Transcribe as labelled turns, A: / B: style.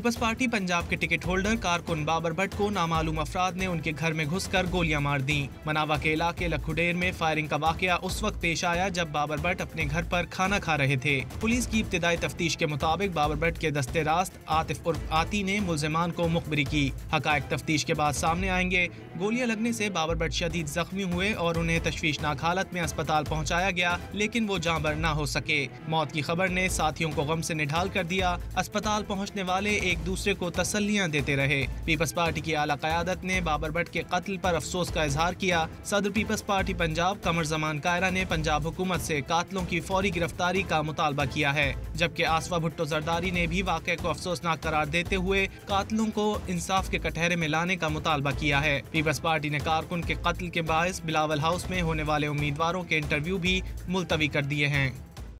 A: Peoples Party Punjab के ticket holder कारकुन बाबर भट्ट को नामालूम अफराद ने उनके घर में घुसकर गोलियां मार दी। मनावा के इलाके लखुडेर में फायरिंग का वाकया उस वक्त पेश आया जब बाबर भट्ट अपने घर पर खाना खा रहे थे। पुलिस की इब्तिदाई तफ्तीश के मुताबिक बाबर भट्ट के दस्ते रास्त आतिफ उर्फ आती ने मुलजिमान को मुखबिरी की। हकायक तफ्तीश के बाद सामने आएंगे। गोलियां लगने से बाबर भट्ट शदीद जख्मी हुए और उन्हें तशवीशनाक हालत में अस्पताल पहुंचाया गया, लेकिन वो जांबर न हो सके। मौत की खबर ने साथियों को गम से निढाल कर दिया। अस्पताल पहुंचने वाले एक दूसरे को तसल्लियां देते रहे। पीपल्स पार्टी की आला क़यादत ने बाबर भट्ट के कत्ल पर अफसोस का इजहार किया। सदर पीपल्स पार्टी पंजाब कमर जमान कायरा ने पंजाब हुकूमत से कातलों की फौरी गिरफ्तारी का मुतालबा किया है, जबकि आसफा भुट्टो जरदारी ने भी वाक़े को अफसोसनाक करार देते हुए कातलों को इंसाफ के कटहरे में लाने का मुतालबा किया है। पीपल्स पार्टी ने कारकुन के कत्ल के बायस बिलावल हाउस में होने वाले उम्मीदवारों के इंटरव्यू भी मुलतवी कर दिए हैं।